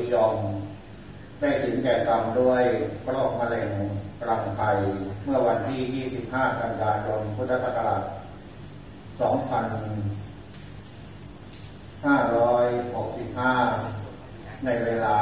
ยมได้ถึงแก่กรรมด้วยโรคมะเร็งรังไข่เมื่อวันที่ 25 กันยายน พุทธศักราช 2565 ในเวลา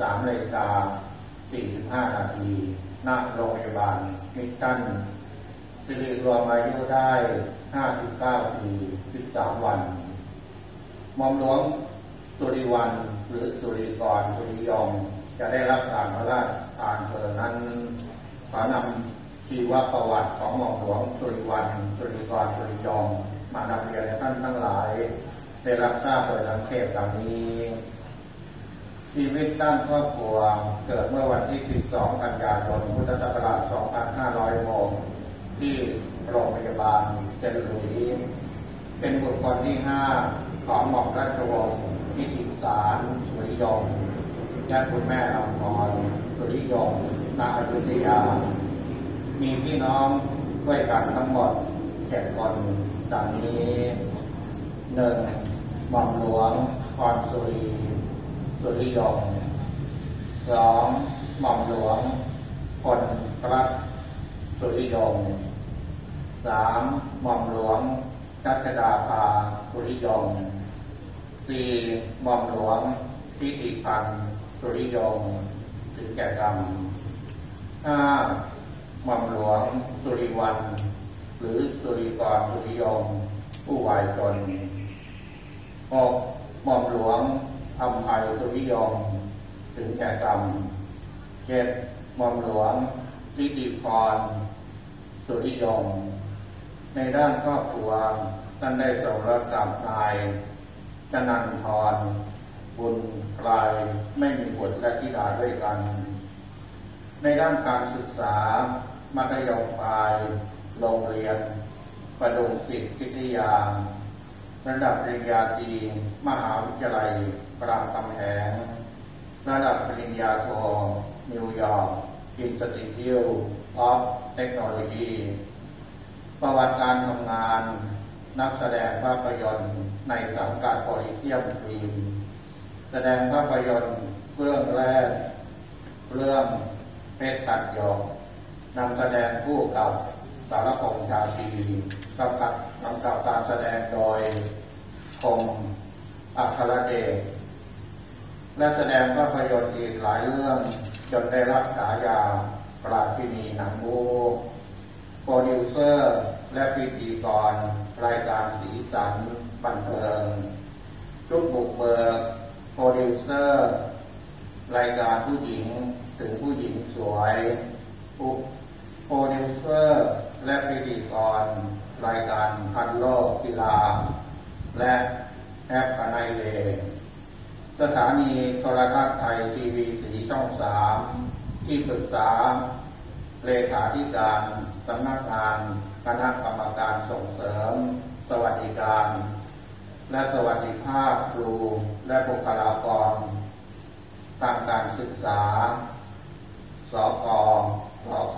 3:45 นาทีณ โรงพยาบาลมิชชั่นสิริรวมอายุได้ 59 ปี 13 วันหม่อมหลวงสุริวัลย์หรือสุริกรสุริยงจะได้รับการพระราชทานเพลิงนั้นขอนำชีวประวัติของหม่อมหลวงสุริวัลย์สุริกรสุริยงมานำเรียนให้ท่านทั้งหลายได้รับทราบโดยสังเขปดังนี้ชีวิตด้านครอบครัวเกิดเมื่อวันที่ 12 กันยายน พุทธศักราช 2506 ที่โรงพยาบาลเซนต์หลุยส์เป็นบุตรคนที่ 5 ของหม่อมราชวงศ์นิติสารสุริยงและคุณแม่อภรณ์สุริยงณ อยุธยามีพี่น้องด้วยกันทั้งหมด 7 คนดังนี้ 1. หม่อมหลวงพรสุริยง 2. หม่อมหลวงพลรัตน์สุริยง 3. หม่อมหลวงกัจดาภาสุริยง 4. หม่อมหลวงทิติพันธ์สุริยงถึงแก่กรรม 5. หม่อมหลวงสุริวัลย์หรือสุริกรสุริยงผู้วายชน 6. หม่อมหลวงอำไพสุริยงถึงแก่กรรม 7. หม่อมหลวงทิติพรสุริยงในด้านครอบครัวท่านได้สมรสกับนายจนันทรบุญไกลไม่มีบุตรและธิดาด้วยกันในด้านการศึกษามัธยมปลายโรงเรียนประดุงศิษย์วิทยาระดับปริญญาตรีมหาวิทยาลัยรามคำแหงระดับปริญญาโทนิวยอร์กอินสติทิวต์ออฟเทคโนโลยีประวัติการทำงานนักแสดงภาพยนตร์ในสังกัดโพลิเทียมฟิล์มแสดงภาพยนตร์เรื่องแรกเรื่องเพชรตัดหยกนำแสดงคู่กับสารพงษ์ชาตรีกำกับการแสดงโดยคงอัครเดชและแสดงภาพยนตร์อีกหลายเรื่องจนได้รับฉายาปราชินีหนังบูโปรดิวเซอร์และพิธีกรรายการสีสันบันเทิงทุกบุกเบิกโปรดิวเซอร์รายการผู้หญิงถึงผู้หญิงสวยโปรดิวเซอร์และพิธีกรรายการพันโลกกีฬาและแอปพนายเลสถานีโทรทัศน์ไทยทีวีสีช่อง 3ที่ปรึกษาเลขาธิการสำนักงานคณะกรรมการส่งเสริมสวัสดิการและสวัสดิภาพครูและบุคลากรทางการศึกษาสก.สค.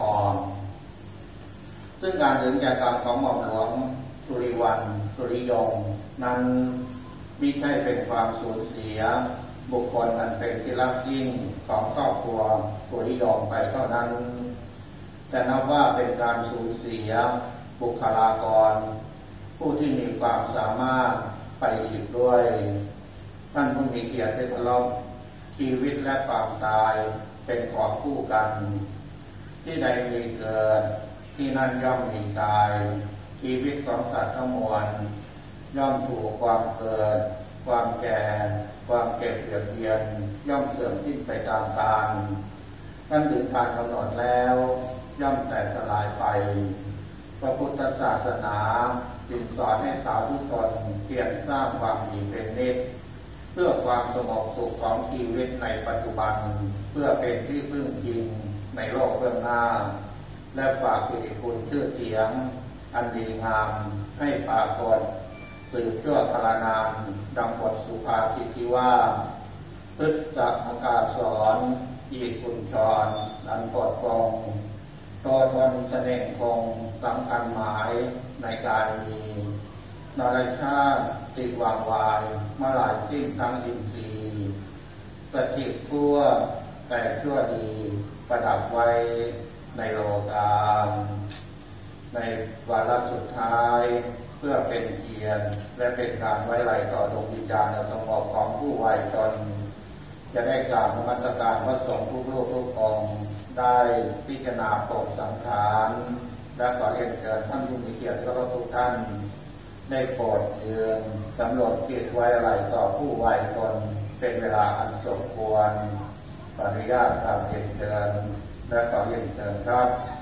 ซึ่งการถึงแก่กรรมของหม่อมหลวงสุริวัลย์สุริยงนั้นมิใช่เป็นความสูญเสียบุคคลอันเป็นที่รักยิ่งของครอบครัวสุริยงไปเท่านั้นแต่นับว่าเป็นการสูญเสียบุคลากรผู้ที่มีความสามารถไปอีกด้วยท่านผู้มีเกียรติที่เคารพชีวิตและความตายเป็นของคู่กันที่ใดมีเกิดที่นั่นย่อมมีตายชีวิตของสัตว์ทั้งมวลย่อมถูกความเกิดความแก่ความเก็บเบียดเบียนย่อมเสื่อมสิ้นไปตามกาลท่านถึงการกำหนดแล้วย่อมแตกสลายไปพระพุทธศาสนาจึงสอนให้สาธุชนเพียรสร้างความดีเป็นนิจเพื่อความสงบสุขของชีวิตในปัจจุบันเพื่อเป็นที่พึ่งพิงในโลกเบื้องหน้าและฝากสิริคุณชื่อเสียงอันดีงามให้ปรากฏสืบชั่วกาลนานดังบทสุภาษิตที่ว่าพฤกษอากาศสอนยีดกุญชรอันปลดปลงตัวตนเสน่ห์คงสำคัญหมายในการมีนรชาติติวางวายมาหลายสิ้นทั้งอินทรีย์สถิตทั่วแต่ชั่วดีประดับไว้ในโลกาลในวาระสุดท้ายเพื่อเป็นเกียรติและเป็นการไว้อาลัยต่อดวงวิญญาณอันสงบของผู้วายชนจะได้กราบนมัสการพระสงฆ์ทุกรูปทุกองค์ได้พิจารณาโปร่งสังขารและขอเรียนเชิญท่านผู้มีเกียรติและทุกท่านได้โปรดยืนสำรวจจิตไว้อาลัยต่อผู้วายชนเป็นเวลาอันสมควรขออนุญาตกราบเรียนเชิญและขอเรียนเชิญครับ